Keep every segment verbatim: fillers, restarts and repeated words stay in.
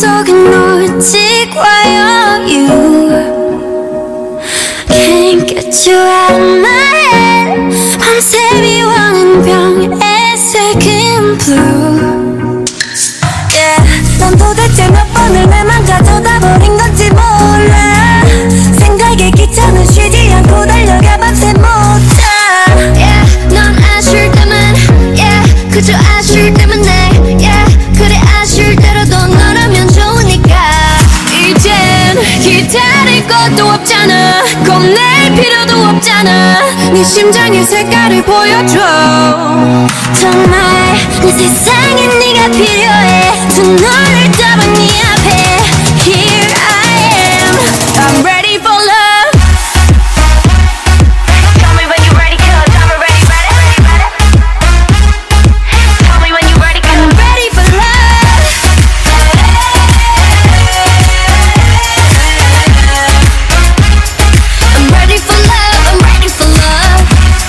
속에 놓지 과요 You Can't get you out of my head 밤새 비워낸 병에 새긴 blue Yeah 넌 도대체 몇 번을 내 맘 가져다 버린 건지 몰라 생각에 귀찮아 쉬지 않고 달려가 밤새 못 자 Yeah 넌 아쉬울 때만 Yeah 그저 아쉬울 때문에 Yeah 그래 아쉬울 때라도 너라면 좋으니까 이젠 기다릴 것도 없잖아 겁낼 필요도 없잖아 네 심장의 색깔을 보여줘 정말 내 세상에 네가 필요해 두 눈을 떠봐 네 앞에 Here I am I'm ready for love Tell me when you're ready cause I'm already ready Tell me when you're ready cause I'm ready for love I'm ready for love I'm ready for love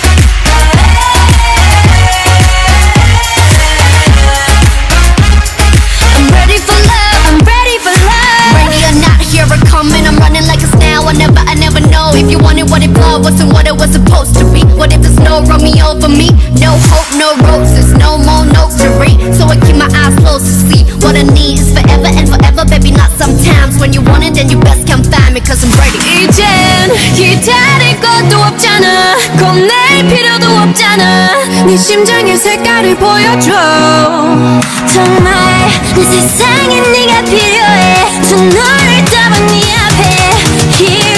I'm ready for love I'm ready for love Ready or not here I come and I'm running like a snail I never I never know if you wanted what it was wasn't what it was supposed to be what if there's no Romeo for me no hope no roses no more notes to read so I keep my eyes closed to see what I need is forever and forever baby not sometimes when you want it then you best come find me cause I'm ready 이젠 기다릴 것도 없잖아 겁낼 필요도 없잖아 네 심장의 색깔을 보여줘 정말 내 세상에 네가 필요해 두 눈을 떠봐 네 앞에 Here